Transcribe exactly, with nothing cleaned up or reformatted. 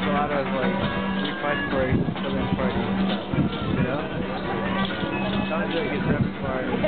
a lot of like we fight for each other's party and stuff. You know? Sounds like his repertoire